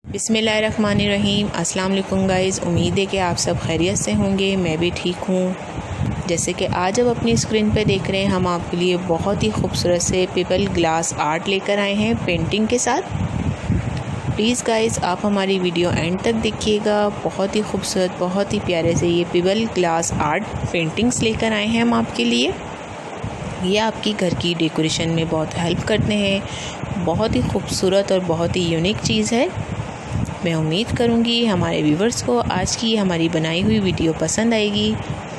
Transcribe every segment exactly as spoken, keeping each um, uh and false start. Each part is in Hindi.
बिस्मिल्लाहिर्रहमानिर्रहीम। अस्सलाम वालेकुम गाइज़। उम्मीद है कि आप सब खैरियत से होंगे। मैं भी ठीक हूँ। जैसे कि आज अब अपनी स्क्रीन पे देख रहे हैं, हम आपके लिए बहुत ही खूबसूरत से पेबल ग्लास आर्ट लेकर आए हैं पेंटिंग के साथ। प्लीज़ गाइज़ आप हमारी वीडियो एंड तक देखिएगा। बहुत ही खूबसूरत, बहुत ही प्यारे से ये पेबल ग्लास आर्ट पेंटिंग्स लेकर आए हैं हम आपके लिए। ये आपकी घर की डेकोरेशन में बहुत हेल्प करते हैं। बहुत ही खूबसूरत और बहुत ही यूनिक चीज़ है। मैं उम्मीद करूँगी हमारे व्यूवर्स को आज की हमारी बनाई हुई वीडियो पसंद आएगी।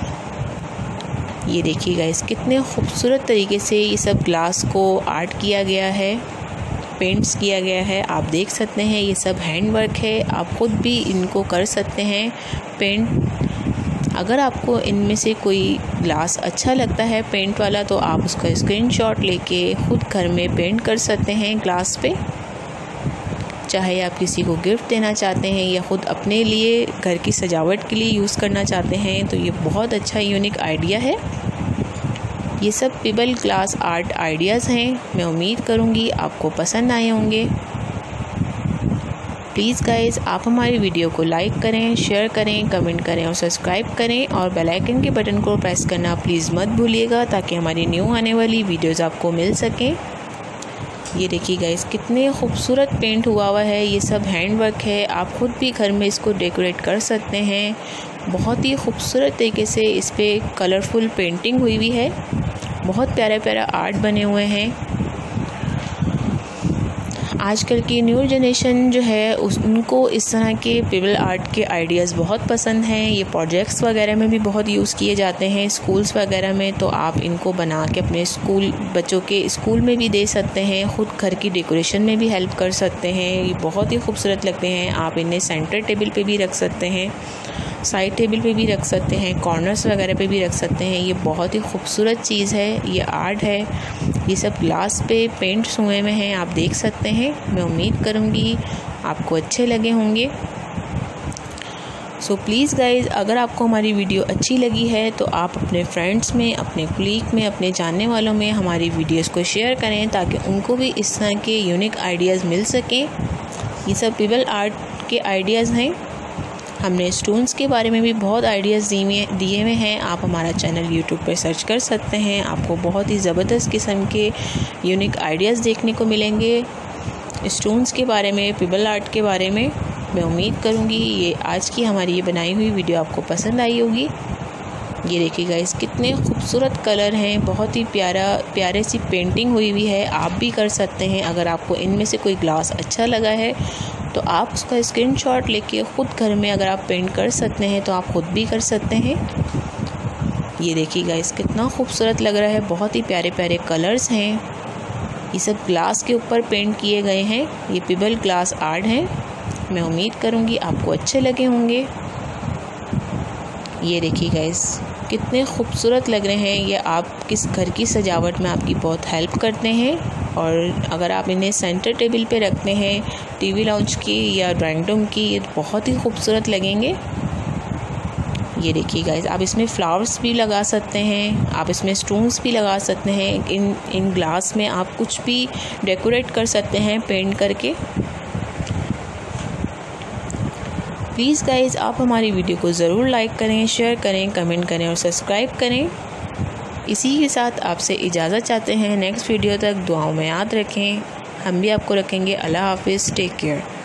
ये देखिए गाइस, कितने खूबसूरत तरीके से ये सब ग्लास को आर्ट किया गया है, पेंट्स किया गया है। आप देख सकते हैं ये सब हैंड वर्क है। आप ख़ुद भी इनको कर सकते हैं पेंट। अगर आपको इनमें से कोई ग्लास अच्छा लगता है पेंट वाला, तो आप उसका स्क्रीनशॉट लेके ख़ुद घर में पेंट कर सकते हैं ग्लास पे। चाहे आप किसी को गिफ्ट देना चाहते हैं या ख़ुद अपने लिए घर की सजावट के लिए यूज़ करना चाहते हैं, तो ये बहुत अच्छा यूनिक आइडिया है। ये सब पेबल ग्लास आर्ट आइडियाज़ हैं। मैं उम्मीद करूँगी आपको पसंद आए होंगे। प्लीज़ गाइज़ आप हमारी वीडियो को लाइक करें, शेयर करें, कमेंट करें और सब्सक्राइब करें, और बेल आइकन के बटन को प्रेस करना प्लीज़ मत भूलिएगा, ताकि हमारी न्यू आने वाली वीडियोज़ आपको मिल सकें। ये देखिए गाइस, कितने खूबसूरत पेंट हुआ हुआ है। ये सब हैंड वर्क है। आप ख़ुद भी घर में इसको डेकोरेट कर सकते हैं। बहुत ही खूबसूरत तरीके से इस पर कलरफुल पेंटिंग हुई हुई है। बहुत प्यारा प्यारा आर्ट बने हुए हैं। आजकल की न्यू जनरेशन जो है उस उनको इस तरह के पेबल आर्ट के आइडियाज़ बहुत पसंद हैं। ये प्रोजेक्ट्स वगैरह में भी बहुत यूज़ किए जाते हैं स्कूल्स वगैरह में। तो आप इनको बना के अपने स्कूल बच्चों के स्कूल में भी दे सकते हैं। ख़ुद घर की डेकोरेशन में भी हेल्प कर सकते हैं। ये बहुत ही खूबसूरत लगते हैं। आप इन्हें सेंटर टेबल पे भी रख सकते हैं, साइड टेबल पे भी रख सकते हैं, कॉर्नर्स वगैरह पे भी रख सकते हैं। ये बहुत ही खूबसूरत चीज़ है, ये आर्ट है। ये सब ग्लास पे पेंट्स हुए में हैं, आप देख सकते हैं। मैं उम्मीद करूँगी आपको अच्छे लगे होंगे। सो प्लीज़ गाइज़ अगर आपको हमारी वीडियो अच्छी लगी है, तो आप अपने फ्रेंड्स में, अपने कलीग में, अपने जानने वालों में हमारी वीडियोज़ को शेयर करें, ताकि उनको भी इस तरह के यूनिक आइडियाज़ मिल सकें। ये सब पेबल आर्ट के आइडियाज़ हैं। हमने स्टोन्स के बारे में भी बहुत आइडियाज़ दिए दिए हुए हैं। आप हमारा चैनल यूट्यूब पर सर्च कर सकते हैं। आपको बहुत ही ज़बरदस्त किस्म के यूनिक आइडियाज़ देखने को मिलेंगे स्टोन्स के बारे में, पेबल आर्ट के बारे में। मैं उम्मीद करूँगी ये आज की हमारी ये बनाई हुई वीडियो आपको पसंद आई होगी। ये देखिए गाइस, कितने खूबसूरत कलर हैं। बहुत ही प्यारा प्यारे सी पेंटिंग हुई हुई है। आप भी कर सकते हैं। अगर आपको इनमें से कोई ग्लास अच्छा लगा है, तो आप उसका स्क्रीनशॉट लेके ख़ुद घर में अगर आप पेंट कर सकते हैं, तो आप ख़ुद भी कर सकते हैं। ये देखिए गाइस, कितना खूबसूरत लग रहा है। बहुत ही प्यारे प्यारे कलर्स हैं। ये सब ग्लास के ऊपर पेंट किए गए हैं। ये पेबल ग्लास आर्ट हैं। मैं उम्मीद करूँगी आपको अच्छे लगे होंगे। ये देखिए गाइस, कितने खूबसूरत लग रहे हैं। ये आप किस घर की सजावट में आपकी बहुत हेल्प करते हैं। और अगर आप इन्हें सेंटर टेबल पे रखते हैं, टीवी लाउंज की या ड्राइंग रूम की, ये बहुत ही खूबसूरत लगेंगे। ये देखिए गाइस, आप इसमें फ्लावर्स भी लगा सकते हैं, आप इसमें स्टोन्स भी लगा सकते हैं। इन इन ग्लास में आप कुछ भी डेकोरेट कर सकते हैं पेंट करके। प्लीज़ गाइज़ आप हमारी वीडियो को ज़रूर लाइक करें, शेयर करें, कमेंट करें और सब्सक्राइब करें। इसी के साथ आपसे इजाज़त चाहते हैं। नेक्स्ट वीडियो तक दुआओं में याद रखें। हम भी आपको रखेंगे। अल्लाह हाफिज़। Take care.